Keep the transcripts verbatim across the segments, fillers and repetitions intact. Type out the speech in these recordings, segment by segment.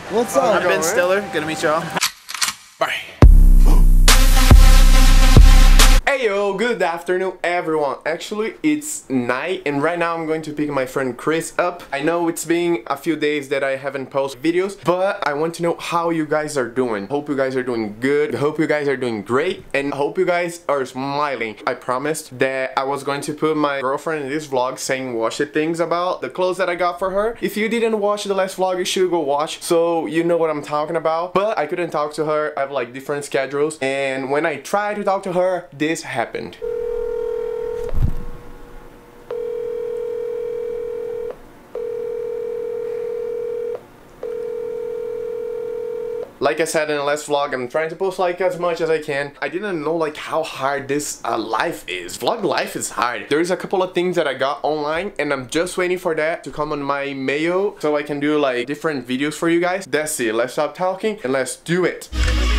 What's up? I'm Ben Stiller. Good to meet y'all. Bye. Hey yo, good afternoon everyone. Actually, it's night and right now I'm going to pick my friend Chris up. I know it's been a few days that I haven't posted videos, but I want to know how you guys are doing. Hope you guys are doing good. Hope you guys are doing great and hope you guys are smiling. I promised that I was going to put my girlfriend in this vlog saying washy things about the clothes that I got for her. If you didn't watch the last vlog, you should go watch so you know what I'm talking about. But I couldn't talk to her. I have like different schedules and when I tried to talk to her, this happened. Like I said in the last vlog, I'm trying to post like as much as I can. I didn't know like how hard this uh, life is. Vlog life is hard. There's a couple of things that I got online and I'm just waiting for that to come on my mail so I can do like different videos for you guys. That's it. Let's stop talking and let's do it.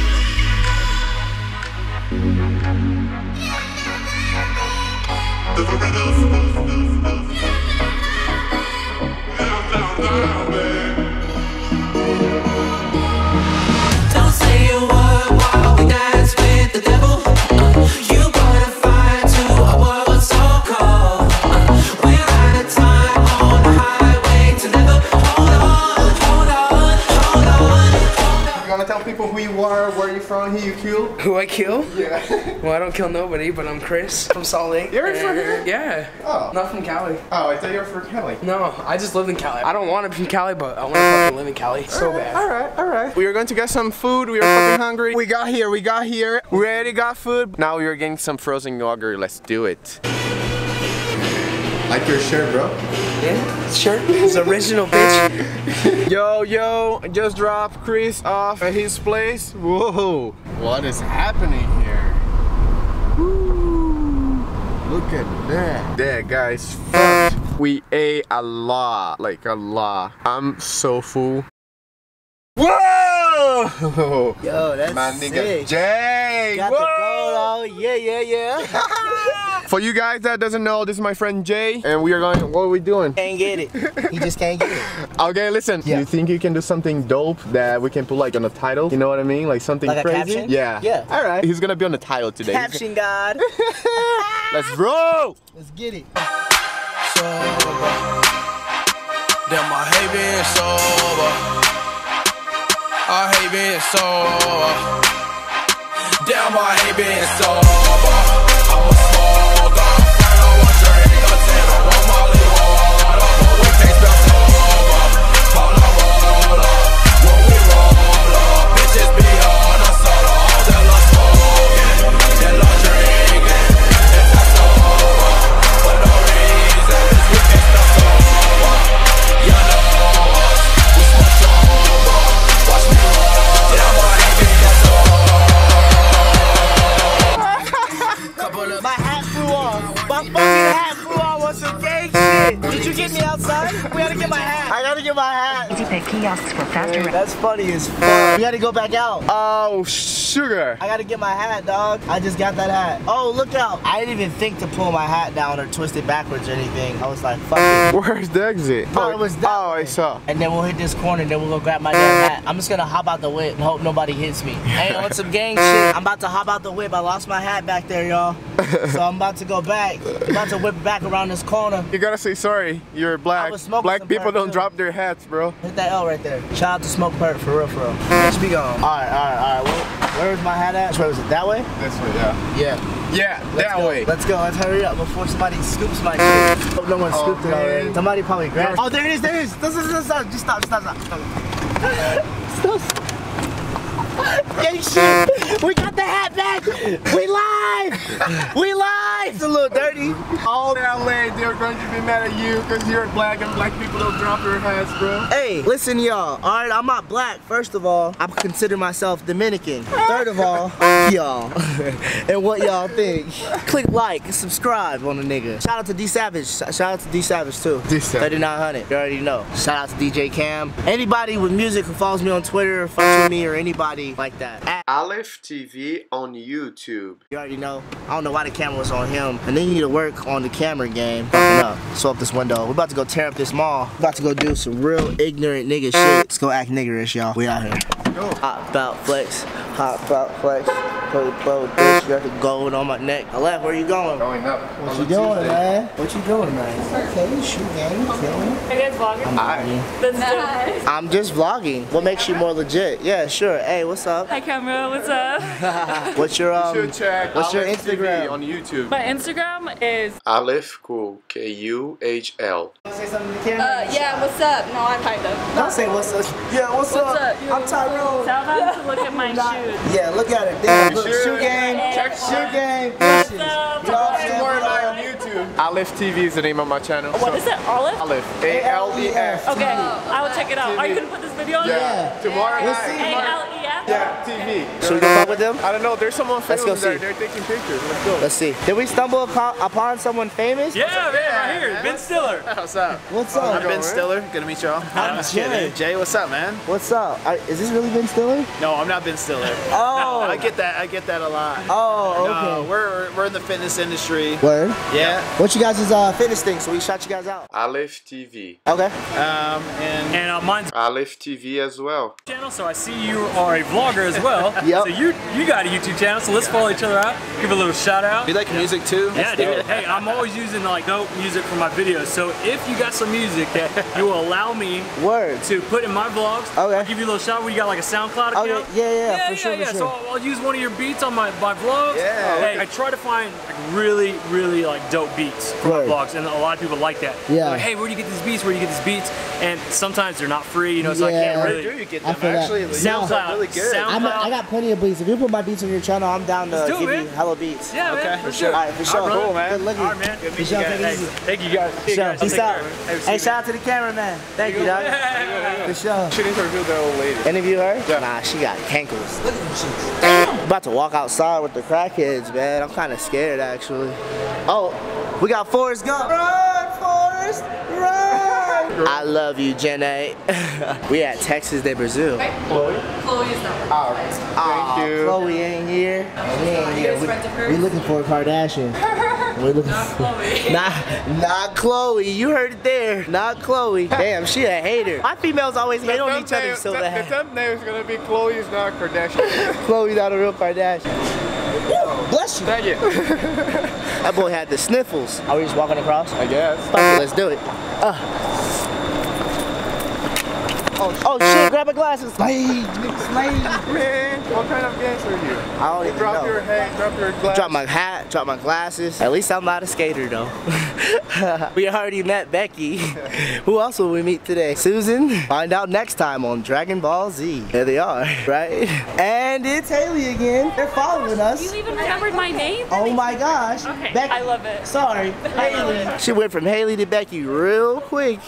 Don't say a word while we dance with the devil. You gotta fight to a world so cold. We're out of time on the highway to never. Hold on, hold on, hold on. You wanna tell people who you are, where you're from, who you kill? Who I kill? Yeah. Well, I don't kill nobody, but I'm Chris from Salt Lake. You're from And- here? Yeah. Oh. Not from Cali. Oh, I thought you were from Cali. No, I just lived in Cali. I don't want to be from Cali, but I want to fucking live in Cali so bad. Alright, alright. We are going to get some food. We are fucking hungry. We got here, we got here. We already got food. Now we are getting some frozen yogurt. Let's do it. Like your shirt, bro. Yeah, sure. It's original, bitch. Yo, yo, I just dropped Chris off at his place. Whoa. What is happening here? Woo. Look at that. Yeah, guys, fuck. We ate a lot, like a lot. I'm so full. Whoa! Yo, that's my nigga sick. Jay. Got Whoa! the gold on. Yeah, yeah, yeah. For you guys that doesn't know, this is my friend Jay, and we are going. What are we doing? Can't get it. He just can't get it. Okay, listen. Yeah. You think you can do something dope that we can put like on the title? You know what I mean? Like something Like a crazy? caption? Yeah. Yeah. All right. He's gonna be on the title today. Caption God. Let's roll. Let's get it. Sober. Damn, I hate being sober. I hate being sober. Damn, I hate being sober. I'm a smoker. I don't want drink or ten. I want Molly water. But we can't spell sober. Call a roller. When we roll up, bitches be on a solo. All they love smoking. They love drinking. It's not sober. For no reason. We can't spell sober. You know us. We smoke sober. Watch me roll. Damn, I hate being sober. My hat flew off. My fucking hat flew off on some gang shit. Did you get me outside? We gotta get my hat. I gotta get my hat. Easy kiosks for faster. That's funny as fuck. We gotta go back out. Oh, sugar. I gotta get my hat, dog. I just got that hat. Oh, look out. I didn't even think to pull my hat down or twist it backwards or anything. I was like, fuck it. Where's the exit? Oh, it was that Oh, I way. saw. And then we'll hit this corner and then we'll go grab my damn hat. I'm just gonna hop out the whip and hope nobody hits me. Hey, on some gang shit, I'm about to hop out the whip. I lost my hat back there, y'all. So I'm about to go back. I'm about to whip back around this corner. You gotta say sorry. You're black. was smoking Black some people perk, don't too. drop their hats, bro. Hit that L right there. Shout out to Smoke Perk, for real, for real. Bitch, be gone. Alright, alright, alright. Well, where's my hat at? Where was it? That way? This way, yeah. Yeah. Yeah, Let's that go. way. Let's go. Let's hurry up before somebody scoops my shit. Hope no one Oh, scooped it man. already. Somebody probably grabbed it. Oh, there it is, there it is. Stop, stop, stop. Just stop, stop, stop. Stop. Stop. Gang shit. We got the hat back. We live. We live. It's a little dirty. All in L A, they're going to be mad at you because you're black and black people don't drop their hats, bro. Hey, listen, y'all. All right, I'm not black. First of all, I consider myself Dominican. Third of all, y'all. And what y'all think? Click like and subscribe on the nigga. Shout out to D Savage. Shout out to D Savage too. D Savage. thirty-nine hundred. You already know. Shout out to D J Cam. Anybody with music who follows me on Twitter or fucks with me or anybody like that. At Alef T V on on YouTube. You already know. I don't know why the camera was on him. And then you need to work on the camera game. Fucking up. So up this window. We're about to go tear up this mall. We're about to go do some real ignorant nigga shit. Let's go act niggerish, y'all. We out here. Go. Hot bout flex. Hot bout flex. Put bro, bitch, you got the gold on my neck. Alef, where you going? Going up. What you doing, man? What you doing, man? Okay, shoot game, killing. Are you guys vlogging? I'm vlogging. That's nice. I'm just vlogging. What makes you more legit? Yeah, sure. Hey, what's up? Hi, camera. What's up? What's your um? You should check what's your Alef T V Instagram? on YouTube. My Instagram is. Alef, cool. K U H L. Say something to the camera. Uh, yeah, what's up? No, I'm kind of. Don't say what's up. Yeah, what's, What's up? up? I'm Tyrone. Tell them to look at my shoes. Yeah, look at it. Damn, look, should. shoe game. Check shoe game. What's Pushes. up? You know what I'm saying? More about on YouTube. Alef T V is the name of my channel. What is it? Olive? Alef. A L E F. Okay, I will check it out. Are you gonna put this video on? Yeah. Tomorrow We'll night. see. A L E F? Yeah, T V. Should we go fuck with them? I don't know. There's someone Let's go famous there. see. They're taking pictures. Let's go. Let's see. Did we stumble upon, upon someone famous? Yeah, man, right here. Ben Stiller. What's up? What's I'm up? Ben Stiller. Good to meet y'all. I'm just Jay. kidding. Jay, what's up, man? What's up? I, is this really Ben Stiller? No, I'm not Ben Stiller. Oh. I get that. I get that a lot. Oh, No, okay. we're we're in the fitness industry. Word. Yeah. What's you guys' uh, fitness thing? So we shot you guys out. Alef T V. Okay. Um, and And uh, mine's Alef T V as well. channel, so I see you are a vlogger as well. Yep. So you you got a YouTube channel, so let's follow each other out. Give a little shout out. you like music too? Yeah, dude. Hey, I'm always using like dope music for my videos. So if you got some music that you will allow me Word. to put in my vlogs, Okay. I'll give you a little shout out. We got like a SoundCloud account. Okay. Yeah, yeah, yeah, for yeah, sure, yeah. for So sure. I'll, I'll use one of your beats on my, my vlogs. Yeah. Hey, I try to find like really, really like dope beats for Right. my vlogs, and a lot of people like that. Yeah. They're like, hey, where do you get these beats? Where do you get these beats? And sometimes they're not free, you know, so I Yeah. can't Where really. do you get I them? feel that. Actually, Sound- sounds really good. Sound- I'm, I got plenty of beats. If you put my beats on your channel, I'm down to Let's do it, give man. you hella beats. Yeah, Okay, man, for for sure. sure. All right, for sure. All right, cool, man. Good looking. All right, man. Good For meeting sure, you take it guys. easy. Hey, thank you guys. For sure. I'll Peace take out. care. Hey, see you, shout out to the cameraman. Thank you, dog. For sure. Should interview the old lady. Interview her? Yeah. Nah, she got cankles. Look at them shits. Damn. About to walk outside with the crackheads, man. I'm kind of scared, actually. Oh, we got Forrest Gump. Run, Forrest, run. I love you, Jenna. We at Texas de Brazil. Chloe is not. Oh, Aw, thank you. Chloe ain't here. We ain't here. guys friends of We, hers? we looking for a Kardashian. We're looking Not Chloe. Not, not Chloe. You heard it there. Not Chloe. Damn, she a hater. My females always hate on each other, so the, the the thumbnail is gonna be Chloe is not Kardashian. Chloe not a real Kardashian. Woo, bless you. Thank you. That boy had the sniffles. Are we just walking across? I guess. Fuck it, let's do it. Uh. Oh, oh shit, grab my glasses. Slade, nigga, slade. Man, what kind of gas are you? I don't even Drop know. your head, drop your glass. Drop my hat, drop my glasses. At least I'm not a skater though. We already met Becky. Who else will we meet today? Susan? Find out next time on Dragon Ball Z. There they are, right? And it's Haley again. They're following us. You even remembered my name? Oh my gosh. Okay, Becky. I love it. Sorry, Haley. She went from Haley to Becky real quick.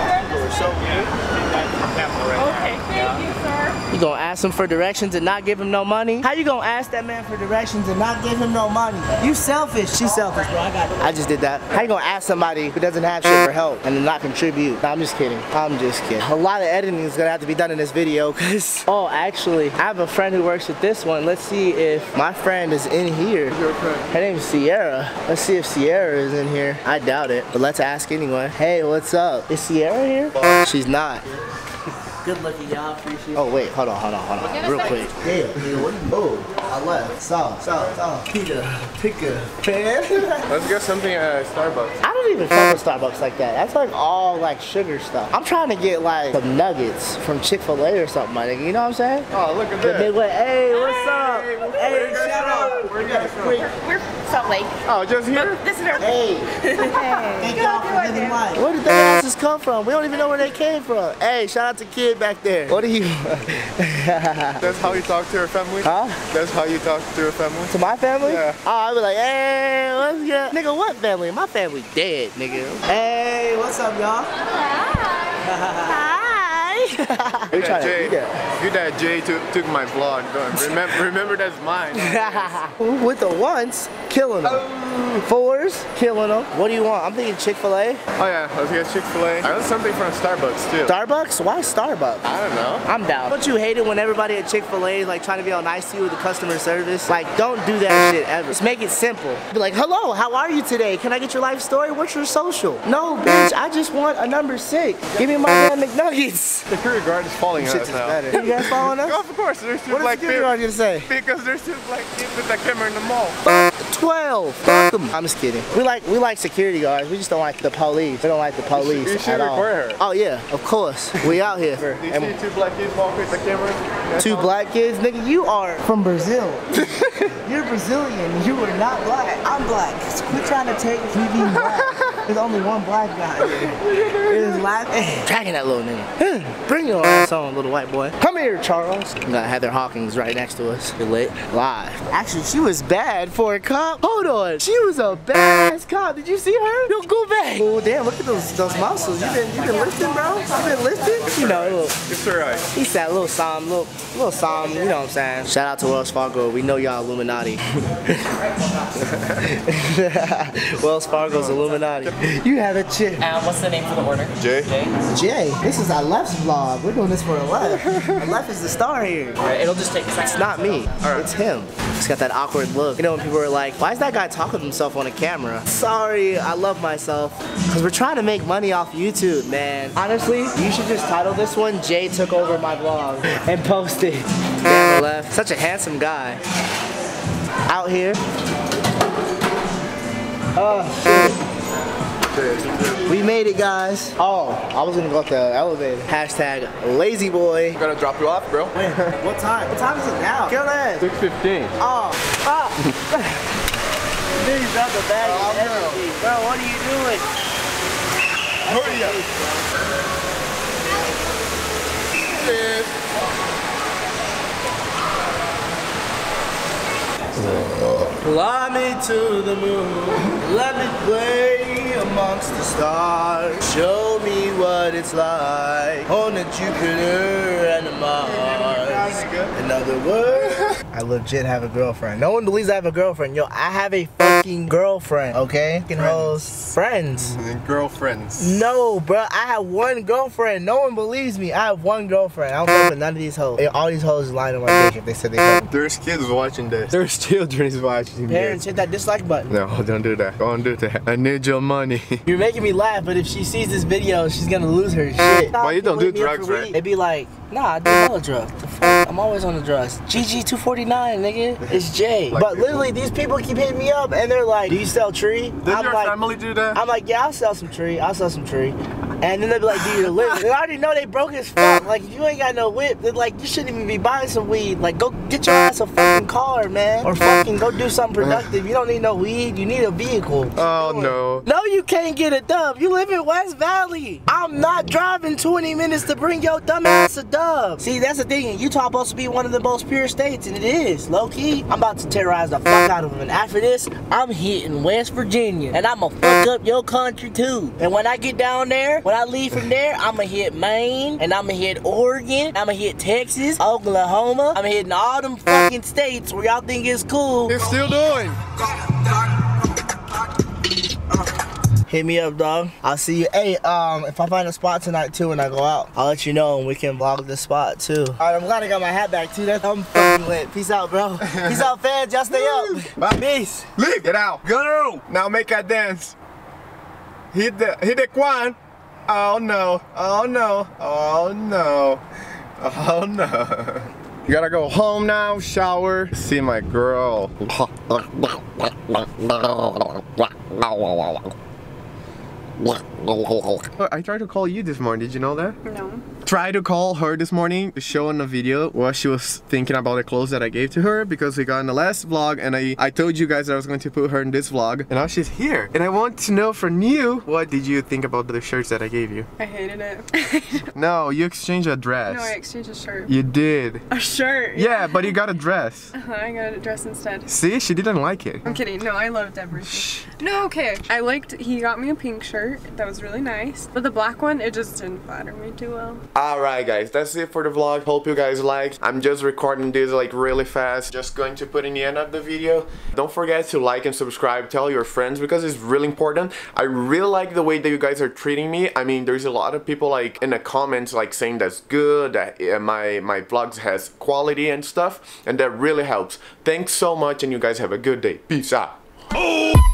Okay, thank you, sir. You gonna ask him for directions and not give him no money? How you gonna ask that man for directions and not give him no money? You selfish. She's selfish, bro. I got it. I just did that. How you gonna ask somebody who doesn't have shit for help and then not contribute? No, I'm just kidding. I'm just kidding. A lot of editing is gonna have to be done in this video because, oh, actually, I have a friend who works at this one. Let's see if my friend is in here. Her name's Sierra. Let's see if Sierra is in here. I doubt it, but let's ask anyway. Hey, what's up? Is Sierra here? She's not. Good looking, y'all. Appreciate it. Oh, wait. Hold on, hold on, hold on. Real quick. Damn, nigga, what you move? I left. Saw, saw, saw. Peter, picker, fan. Let's get something at Starbucks. I don't even fuck with Starbucks like that. That's like all like sugar stuff. I'm trying to get like some nuggets from Chick-fil-A or something, my nigga. You know what I'm saying? Oh, look at The that. Midway. Hey, what's up? Hey, where Hey, you guys shout from? out. Where you guys from? Quick. We're Salt Lake. Oh, just here? This is our. Hey. Thank y'all for living life. Where did they asses come from? We don't even know where they came from. Hey, shout out to Kid back there. What are you? That's how you talk to your family? Huh? That's how you talk to your family? To my family? Yeah. Oh, I'd be like, hey, what's good? Nigga, what family? My family dead, nigga. Hey, what's up, y'all? Hi. We trying to Jay, eat that. good that Jay took, took my vlog. Don't remember, remember that's mine. With the ones, killing them. Fours, killing them. What do you want? I'm thinking Chick-fil-A. Oh yeah, let's get Chick-fil-A. I want something from Starbucks too. Starbucks? Why Starbucks? I don't know. I'm down. Don't you hate it when everybody at Chick-fil-A is like trying to be all nice to you with the customer service? Like, don't do that shit ever. Just make it simple. Be like, hello, how are you today? Can I get your life story? What's your social? No, bitch, I just want a number six. Give me my damn McNuggets. The security guard is following Shit us is now. better. You guys following us? Of course, there's two What is black the security guard people. gonna say? Because there's two black kids with the camera in the mall. Fuck twelve. Fuck them. I'm just kidding. We like we like security guards. We just don't like the police. We don't like the police you should at all. record her. Oh yeah, of course. We out here. Do you And see two black kids walk with the camera? That's two all. black kids, nigga. You are from Brazil. You're Brazilian. You are not black. I'm black. Quit trying to take me being black. There's only one black guy here. It is black. Dragging that little nigga. Bring your ass on, little white boy. Come here, Charles. We got Heather Hawkins right next to us. You're lit. Live. Actually, she was bad for a cop. Hold on. She was a badass cop. Did you see her? Yo, go back. Oh, damn. Look at those those muscles. You been, you been lifting, bro? You been lifting? You know, little, It's alright. he said little Psalm, little, little Psalm, you know what I'm saying? Shout out to Wells Fargo. We know y'all Illuminati. Wells Fargo's Illuminati. You have a chip. Um, what's the name for the order? Jay? Jay, this is Alef's vlog. We're doing this for Alef. Alef is the star here. Alright, it'll just take a second. It's not me. It's him. He's got that awkward look. You know when people are like, why is that guy talking to himself on a camera? Sorry, I love myself. Because we're trying to make money off YouTube, man. Honestly, you should just title this one, Jay Took Over My Vlog, and post it. Damn, Alef. Such a handsome guy. Out here. Oh, shit. We made it, guys. Oh, I was gonna go up the elevator. Hashtag lazy boy. I'm gonna drop you off, bro. What time? What time is it now? Kill that. six fifteen. Oh, fuck. Dude, got the bag and everything. Bro, what are you doing? Hurry up. Fly me to the moon, let me play amongst the stars. Show me what it's like on the Jupiter and the Mars. In other words, I legit have a girlfriend. No one believes I have a girlfriend. Yo, I have a fucking girlfriend, okay? Fucking hoes. Friends. And girlfriends. No, bro, I have one girlfriend. No one believes me. I have one girlfriend. I don't fuck with none of these hoes. All these hoes lying on my dick if they said they fuck. There's kids watching this. There's children watching Parents, this. hit that dislike button. No, don't do that. Don't do that. I need your money. You're making me laugh, but if she sees this video, she's gonna lose her shit. Why you don't do Wake me up drugs, for right? weed. It'd be like, nah, I do hella drugs. The fuck? I'm always on the drugs. G G two forty-nine, nigga. It's Jay. Like but it. literally, these people keep hitting me up, and they're like, do you sell tree? Did I'm your like, family do that? I'm like, yeah, I'll sell some tree. I'll sell some tree. And then they'll be like, do you live? And I already know they broke as fuck. Like, if you ain't got no whip, then like, you shouldn't even be buying some weed. Like, go get your ass a fucking car, man. Or fucking go do something productive. You don't need no weed. You need a vehicle. Oh no. No, you can't get a dub. You live in West Valley. I'm not driving twenty minutes to bring your dumb ass a dub. See, that's the thing. Utah supposed to be one of the most pure states, and it is. Low key, I'm about to terrorize the fuck out of them. And after this, I'm hitting West Virginia. And I'm gonna fuck up your country too. And when I get down there, when I leave from there, I'm gonna hit Maine, and I'm gonna hit Oregon, I'm gonna hit Texas, Oklahoma. I'm hitting all them fucking states where y'all think it's cool. It's still doing. Hit me up, dog. I'll see you. Hey, um, if I find a spot tonight too when I go out, I'll let you know and we can vlog the spot too. Alright, I'm glad I got my hat back too. That's I'm fucking lit. Peace out, bro. Peace out, fans. Y'all stay up. Bye. Peace. Leave. Get out. Go. Now make a dance. Hit the hit the Quan. Oh no. Oh no. Oh no. Oh no. You gotta go home now, shower, see my girl. I tried to call you this morning, did you know that? No. Tried to call her this morning to show in the video what she was thinking about the clothes that I gave to her, because we got in the last vlog and I, I told you guys that I was going to put her in this vlog, and now she's here. And I want to know from you, what did you think about the shirts that I gave you? I hated it. No, you exchanged a dress. No, I exchanged a shirt. You did. A shirt? Yeah, but you got a dress. Uh-huh, I got a dress instead. See, she didn't like it. I'm kidding. No, I loved everything. No, okay. I liked, he got me a pink shirt. That was really nice. But the black one, it just didn't flatter me too well. Alright guys, that's it for the vlog. Hope you guys liked. I'm just recording this like really fast. Just going to put in the end of the video. Don't forget to like and subscribe. Tell your friends because it's really important. I really like the way that you guys are treating me. I mean, there's a lot of people like in the comments like saying that's good, that uh, my, my vlogs has quality and stuff. And that really helps. Thanks so much and you guys have a good day. Peace out. Ooh.